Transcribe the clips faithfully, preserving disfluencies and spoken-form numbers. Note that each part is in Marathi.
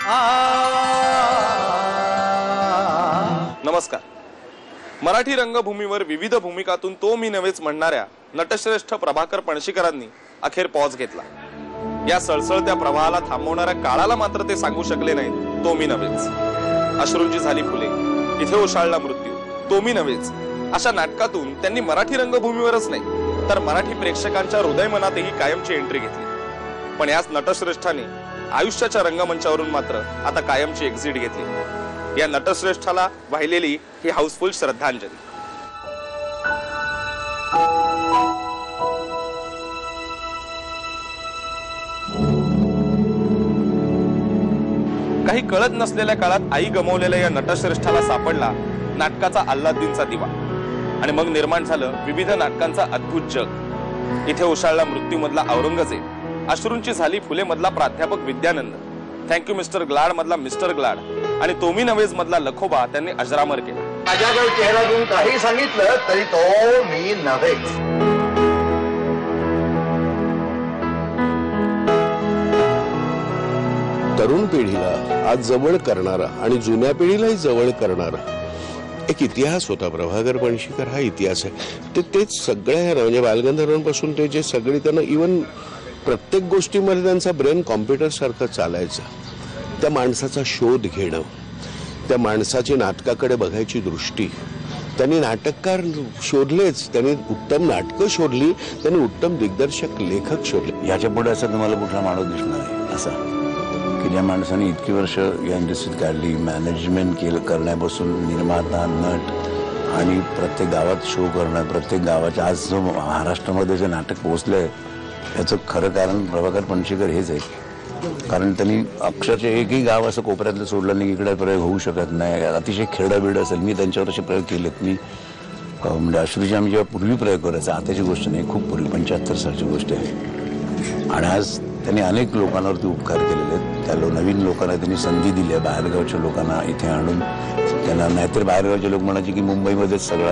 नमस्कार. मराठी रंगभूमीवर विविध भूमिकातून तो मी नव्हेच म्हणणाऱ्या नटश्रेष्ठ प्रभाकर पणशीकरांनी अखेर पॉज घेतला. या सळसळत्या प्रवाहाला थांबवणाऱ्या काळाला मात्र ते सांगू शकले नाहीत तो मी नव्हेच. अश्रूंची झाली फुले, इथे ओशाळला मृत्यू, तो मी नव्हेच अशा नाटकातून त्यांनी मराठी रंगभूमीवरच नाही तर मराठी प्रेक्षकांच्या हृदय मनातही कायमची एंट्री घेतली. पण याच नटश्रेष्ठाने आयुष्याच्या रंगमंचावरून मात्र आता कायमची एक्झिट घेतली. या नटश्रेष्ठाला वाहिलेली ही हाऊसफुल श्रद्धांजली. काही कळत नसलेल्या काळात आई गमावलेल्या या नटश्रेष्ठाला सापडला नाटकाचा अल्लादीनचा दिवा आणि मग निर्माण झालं विविध नाटकांचा अद्भुत जग. इथे ओशाळला मृत्यू मधला औरंगजेब, अश्रूंची झाली फुले मधला प्राध्यापक विद्यानंद, थँक्यू मिस्टर ग्लाड मधला मिस्टर ग्लाड आणि तो मी नव्हेच मधला लखोबा त्यांनी अजरामर केला. माझ्याकडे चेहरा घेऊन काही सांगितलं तरी तो मी नव्हेच. तरुण पिढीला आज जवळ करणारा आणि जुन्या पिढीलाही जवळ करणारा एक इतिहास होता. प्रभाकर पणशीकर हा इतिहास आहे. ते तेच सगळ्या म्हणजे बालगंधर्वांपासून ते जे सगळे त्यांना इवन प्रत्येक गोष्टीमध्ये त्यांचा ब्रेन कॉम्प्युटर सारखं चालायचं. त्या माणसाचा शोध घेणं, त्या माणसाची नाटकाकडे बघायची दृष्टी. त्यांनी नाटककार शोधलेच, त्यांनी उत्तम नाटकं शोधली, त्यांनी उत्तम दिग्दर्शक लेखक शोधले. याच्या पुढे असं तुम्हाला कुठला माणूस दिसणार आहे असा की ज्या माणसाने इतकी वर्ष या इंडस्ट्रीत काढली, मॅनेजमेंट केलं करण्यापासून निर्माता, नट आणि प्रत्येक गावात शो करणं, प्रत्येक गावाच्या आज जो महाराष्ट्रामध्ये जे नाटक पोहोचलंय याचं खरं कारण प्रभाकर पणशीकर हेच आहे. कारण त्यांनी अक्षरशः एकही गाव असं कोपऱ्यातलं सोडलं नाही इकडे प्रयोग होऊ शकत नाही. अतिशय खेडं बिड असेल, मी त्यांच्यावर असे प्रयोग केलेत. मी म्हणजे अश्रूची आम्ही जेव्हा पूर्वी प्रयोग करायचा, आताची गोष्ट नाही, खूप पूर्वी पंच्याहत्तर सालची गोष्ट आहे. आणि आज त्यांनी अनेक लोकांवरती उपकार केलेले आहेत. त्या लो नवीन लोकांना त्यांनी संधी दिली आहे, बाहेरगावच्या लोकांना इथे आणून त्यांना. नाहीतर बाहेरगावचे लोक म्हणायचे की मुंबईमध्येच सगळा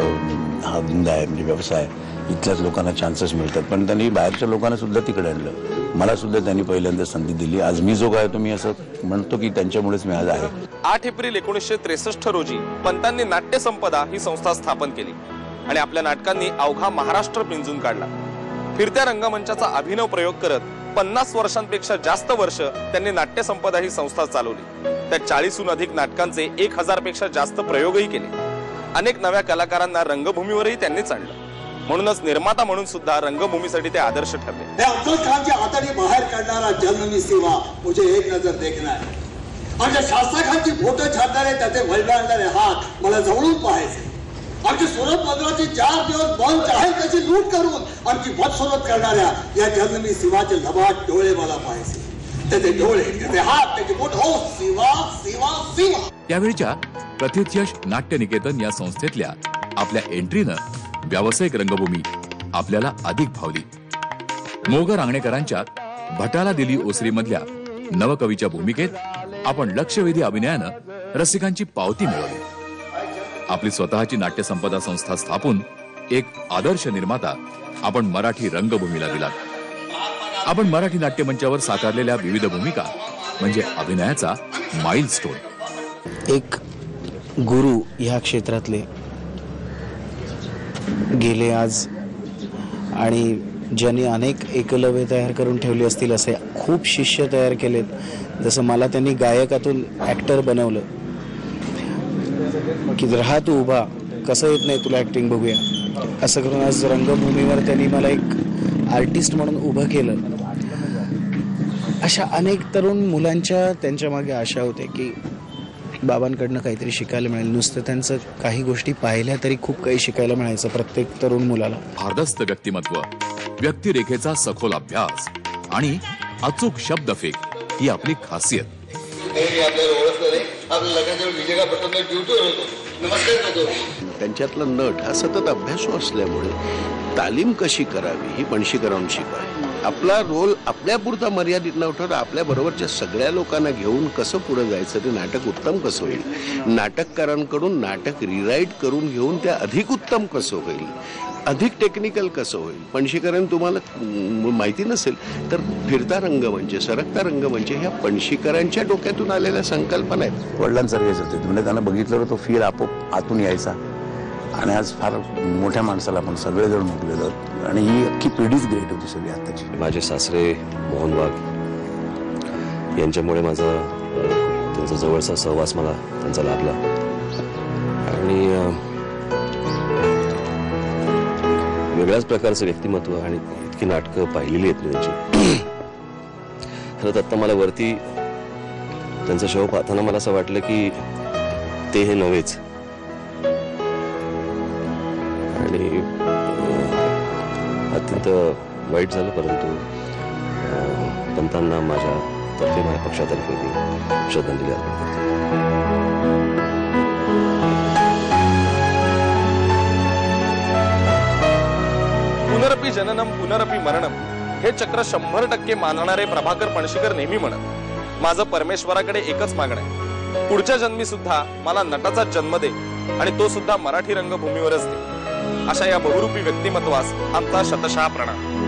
हा धंदा आहे म्हणजे व्यवसाय, इथल्याच लोकांना चान्सेस मिळतात. पण त्यांनी बाहेरच्या लोकांना सुद्धा तिकडे आणलं. मला सुद्धा त्यांनी पहिल्यांदा संधी दिली. आज मी जो काय तो मी असं म्हणतो की त्यांच्यामुळेच मी आज आहे. आठ एप्रिल एकोणीसशे त्रेसष्ट रोजी पंतांनी नाट्य संपदा ही संस्था स्थापन केली आणि आपल्या नाटकांनी अवघा महाराष्ट्र पिंजून काढला. फिरत्या रंगमंचाचा अभिनव प्रयोग करत पन्नास वर्षांपेक्षा जास्त वर्ष त्यांनी नाट्य संपदा ही संस्था चालवली. त्या चाळीसहून अधिक नाटकांचे एक हजार पेक्षा जास्त प्रयोगही केले. अनेक नव्या कलाकारांना रंगभूमीवरही त्यांनीच आणलं. म्हणूनच निर्माता म्हणून सुद्धा रंगभूमीसाठी ते आदर्श ठरले. अफजल खानच्या हाताने बाहेर काढणारा जननी सेवा मुझे एक नजर देखना है. आमच्या शास्त्रखानची फोटो छापणारे त्याचे वैभवणारे हात मला जवळून पाहायचे. आमची सुरत मंदिराची चार दिवस बंद आहे त्याची लूट करून आमची बदसुरत करणाऱ्या या जननी सेवाचे लबाड डोळे मला पाहायचे. त्याचे डोळे, त्याचे हात, त्याची बोट, हो सेवा सेवा सेवा. त्यावेळच्या प्रथितयश नाट्यनिकेतन या संस्थेतल्या आपल्या एंट्रीनं व्यावसायिक रंगभूमी आपल्याला अधिक भावली. मोगरा रांगणेकरांच्या भटाला दिली ओसरी मधल्या नवकवीच्या भूमिकेत आपण लक्षवेधी अभिनयानं रसिकांची पावती मिळवली. आपली स्वतःची नाट्य संपदा संस्था स्थापून एक आदर्श निर्माता आपण मराठी रंगभूमीला दिलात. आपण मराठी नाट्यमंचावर साकारलेल्या विविध भूमिका म्हणजे अभिनयाचा माइलस्टोन. एक गुरु ह्या क्षेत्रातले गेले आज आणि ज्यांनी अनेक एकलव्य तयार करून ठेवली असतील असे खूप शिष्य तयार केलेत. जसं मला त्यांनी गायकातून ॲक्टर बनवलं की राहा तू उभा, कसं येत नाही तुला ॲक्टिंग, बघूया असं करून आज रंगभूमीवर त्यांनी मला एक आर्टिस्ट म्हणून उभं केलं. अशा अनेक तरुण मुलांच्या त्यांच्या मागे आशा होते की बाबांकडनं काहीतरी शिकायला मिळेल. नुसतं त्यांचं काही गोष्टी पाहिल्या तरी खूप काही शिकायला मिळायचं प्रत्येक तरुण मुलाला. भारदस्त व्यक्तिमत्व, व्यक्तिरेखेचा सखोल अभ्यास आणि अचूक शब्दफेक ही आपली खासियत. त्यांच्यातला नट हा सतत अभ्यासू असल्यामुळे तालीम कशी करावी ही पणशीकरांनी शिकावी. आपला रोल आपल्यापुरता मर्यादित न ठेवता आपल्या बरोबरच्या सगळ्या लोकांना घेऊन कसं पुढे जायचं, ते नाटक उत्तम कसं होईल, नाटककारांकडून नाटक रिराईट करून घेऊन ते अधिक उत्तम कसं होईल, अधिक टेक्निकल कसं होईल. पणशीकरण तुम्हाला म, माहिती नसेल तर फिरता रंगमंच, सरकता रंगमंच ह्या पणशीकरांच्या डोक्यातून आलेल्या संकल्पना आहेत. वडिलांसारखेच होते म्हणजे त्यांना बघितल्यावर तो फील आपोआप आतून यायचा. आणि आज फार मोठ्या माणसाला आपण सगळेजण म्हटलेलो आणि ही अख्खी पिढीच ग्रेट होती सगळी आताची. माझे सासरे मोहन वाघ यांच्यामुळे माझा अ, त्यांचा जवळचा सहवास मला त्यांचा लाभला. आणि अ, वेगळ्याच प्रकारचं व्यक्तिमत्व आणि इतकी नाटकं पाहिलेली आहेत मी त्यांची. खरं तर आत्ता मला वरती त्यांचा शो पाहताना मला असं वाटलं की ते हे नव्हेच. आणि अत्यंत वाईट झालं, परंतु पंतांना माझ्या तर्फे माझ्या पक्षातर्फे मी श्रद्धांजली अर्पण करतो. पुनरपी जननम पुनरपी मरणम हे चक्र शंभर टक्के मानणारे प्रभाकर पणशीकर नेहमी म्हणत, माझं परमेश्वराकडे एकच मागणं आहे, पुढच्या जन्मी सुद्धा मला नटाचा जन्म दे आणि तो सुद्धा मराठी रंगभूमीवरच दे. अशा या बहुरूपी व्यक्तिमत्वास आमचा शतशः प्रणाम.